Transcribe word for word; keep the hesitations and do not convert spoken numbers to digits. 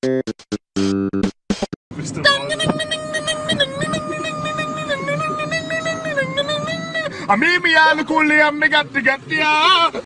A me me all cool yam me got to get ya.